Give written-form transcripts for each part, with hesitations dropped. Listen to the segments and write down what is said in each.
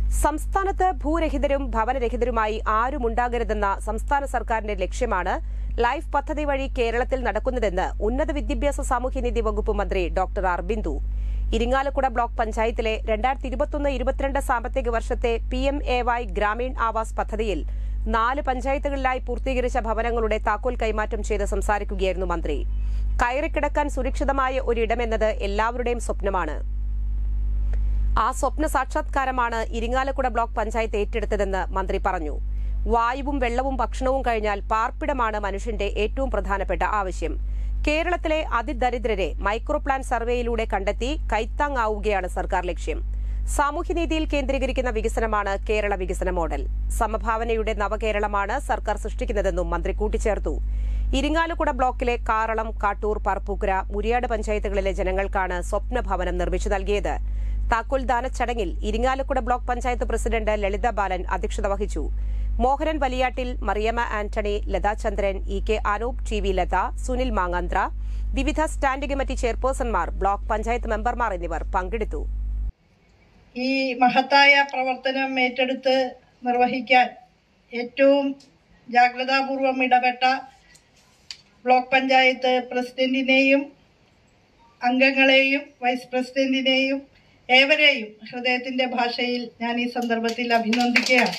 സംസ്ഥാനത്ത് ഭൂരഹിതരും ഭവനരഹിതരുമായി ആരുമുണ്ടാകരുതെന്ന സംസ്ഥാന സർക്കാരിന്റെ ലക്ഷ്യമാണ് ലൈഫ് പദ്ധതി വഴി കേരളത്തിൽ നടക്കുന്നതെന്ന് ഉന്നത വിദ്യാഭ്യാസ സാമൂഹ്യനീതി വകുപ്പ് മന്ത്രി doctor R Bindu Irinjalakuda block പഞ്ചായത്തിലെ 2021-22 സാമ്പത്തിക വർഷത്തെ PMAY ഗ്രാമീൺ ആവാസ് പദ്ധതിയിൽ 4 പഞ്ചായത്തുകളിലായി പൂർത്തീകരിച്ച ഭവനങ്ങളുടെ താക്കോൽ കൈമാറ്റം ചെയ്ത് സംസാരിക്കുകയായിരുന്നു മന്ത്രി. കയറിക്കിടക്കാൻ സുരക്ഷിതമായ ഒരിടമെന്നത് എല്ലാവരുടെയും സ്വപ്നമാണ്. ആ സ്വപ്ന സാക്ഷാത്കാരമാണ് ഇരിങ്ങാലക്കുട ബ്ലോക്ക് പഞ്ചായത്ത് ഏറ്റെടുത്തതെന്ന് മന്ത്രി പറഞ്ഞു. വായുവും വെള്ളവും ഭക്ഷണവും കഴിഞ്ഞാൽ പാർപ്പിടമാണ് മനുഷ്യന്റെ ഏറ്റവും പ്രധാനപ്പെട്ട ആവശ്യം. കേരളത്തിലെ അതിദരിദ്രരെ മൈക്രോ പ്ലാൻ സർവേയിലൂടെ കണ്ടെത്തി കൈത്താങ്ങാവുകയാണ് സർക്കാർ ലക്ഷ്യം. സാമൂഹ്യനീതിയിൽ കേന്ദ്രീകരിക്കുന്ന വികസനമാണ് കേരള വികസന മോഡൽ. സമഭാവനയുടെ നവകേരളമാണ് സർക്കാർ സൃഷ്ടിക്കുന്നതെന്നും മന്ത്രി കൂട്ടിച്ചേർത്തു. ഇരിങ്ങാലക്കുട ബ്ലോക്കിലെ കാറളം, കാട്ടൂർ, പറപ്പൂക്കര, മുരിയാട് പഞ്ചായത്തുകളിലെ ജനങ്ങൾക്കാണ് സ്വപ്ന ഭവനം നിർമ്മിച്ചു നൽകിയത്. താക്കോൽദാന ചടങ്ങിൽ ഇരിങ്ങാലക്കുട ബ്ലോക്ക് പഞ്ചായത്ത് പ്രസിഡന്റ് ലളിത ബാലൻ അധ്യക്ഷത വഹിച്ചു. മോഹനൻ വലിയാട്ടിൽ, മറിയമ്മ ആന്റണി, ലതാ ചന്ദ്രൻ, EK അനൂപ്, TV ലത, സുനിൽ മാങ്ങാന്ത്ര, വിവിധ സ്റ്റാൻഡിംഗ് കമ്മിറ്റി ചെയർപേഴ്സൺമാർ, ബ്ലോക്ക് പഞ്ചായത്ത് മെമ്പർമാർ എന്നിവർ പങ്കെടുത്തു. ഈ മഹത്തായ പ്രവർത്തനം ഏറ്റെടുത്ത് നിർവഹിക്കാൻ ഏറ്റവും ജാഗ്രതാപൂർവം ഇടപെട്ട ബ്ലോക്ക് പഞ്ചായത്ത് പ്രസിഡന്റിനെയും അംഗങ്ങളെയും വൈസ് പ്രസിഡന്റിനെയും ഏവരെയും ഹൃദയത്തിന്റെ ഭാഷയിൽ ഞാൻ ഈ സന്ദർഭത്തിൽ അഭിനന്ദിക്കുകയാണ്.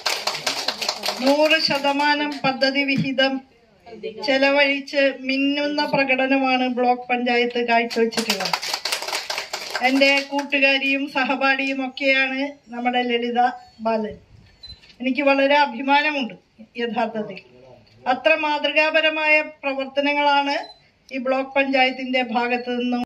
100% പദ്ധതി വിഹിതം ചെലവഴിച്ച് മിന്നുന്ന പ്രകടനമാണ് ബ്ലോക്ക് പഞ്ചായത്ത് കാഴ്ചവെച്ചിട്ടുള്ളത്. എൻ്റെ കൂട്ടുകാരിയും സഹപാഠിയും ഒക്കെയാണ് നമ്മുടെ ലളിത ബാലൻ. എനിക്ക് വളരെ അഭിമാനമുണ്ട്. യഥാർത്ഥത്തിൽ അത്ര മാതൃകാപരമായ പ്രവർത്തനങ്ങളാണ് ഈ ബ്ലോക്ക് പഞ്ചായത്തിന്റെ ഭാഗത്തു നിന്നും